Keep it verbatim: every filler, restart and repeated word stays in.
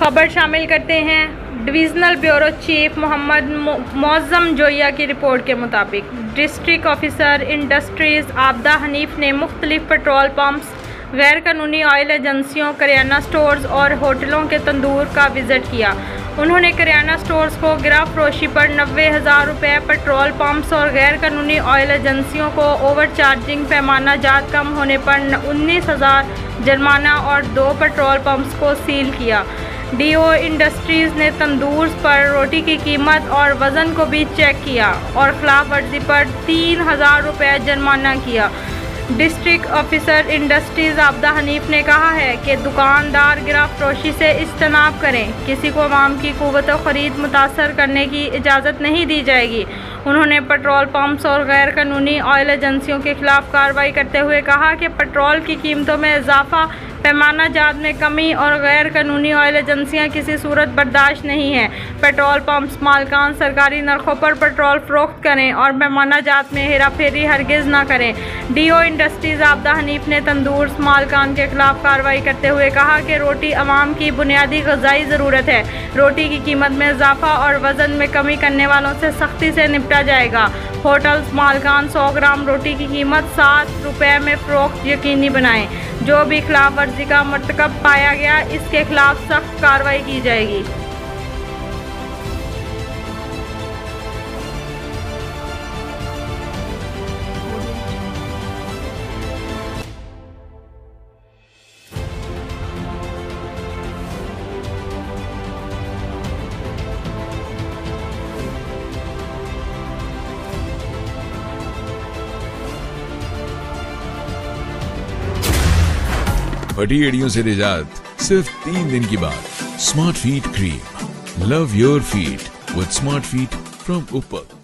खबर शामिल करते हैं। Divisional bureau chief Mohammad Mauzam Zoya की रिपोर्ट के मुताबिक district officer industries Abida Hanif ने मुख्तलिफ पेट्रोल पंप्स, गैर कानूनी ऑयल एजेंसियों, करियाना स्टोर्स और होटलों के तंदूर का विज़िट किया। उन्होंने करियाना स्टोर्स को गिरा फरोशी पर नब्बे हज़ार रुपये, पेट्रोल पंप्स और गैर कानूनी ऑयल एजेंसियों को ओवर चार्जिंग, पैमाना जात कम होने पर उन्नीस हज़ार जुर्माना और दो पेट्रोल पंप्स को सील किया। डीओ इंडस्ट्रीज़ ने तंदूर पर रोटी की कीमत और वज़न को भी चेक किया और खिलाफ वर्जी पर तीन हज़ार रुपये जुर्माना किया। District officer industries Abida Hanif ने कहा है कि दुकानदार गिरा फरोशी से इज्तनाब करें, किसी को अवाम की क़ुव्वत ख़रीद मुतासर करने की इजाज़त नहीं दी जाएगी। उन्होंने पेट्रोल पंप्स और गैर कानूनी ऑयल एजेंसियों के खिलाफ कार्रवाई करते हुए कहा कि पेट्रोल की कीमतों में इजाफा, पैमाना जात में कमी और गैर कानूनी ऑयल एजेंसियां किसी सूरत बर्दाश्त नहीं है। पेट्रोल पंप्स मालकान सरकारी नरखों पर पेट्रोल फरोख्त करें और पैमाना जात में हेरा फेरी हरगिज़ ना करें। डीओ इंडस्ट्रीज़ आबदा हनीफ ने तंदूर मालकान के खिलाफ कार्रवाई करते हुए कहा कि रोटी अवाम की बुनियादी ग़िज़ाई ज़रूरत है। रोटी की कीमत में इजाफा और वज़न में कमी करने वालों से सख्ती से निपटा जाएगा। होटल्स मालकान सौ ग्राम रोटी की कीमत सात रुपये में फ़रोख्त यकीनी बनाएं। जो भी खिलाफ वर्जी का मर्तकब पाया गया, इसके खिलाफ सख्त कार्रवाई की जाएगी। फटी एड़ियों से निजात सिर्फ तीन दिन की बात। Smart feet cream, love your feet with smart feet from ऊपर।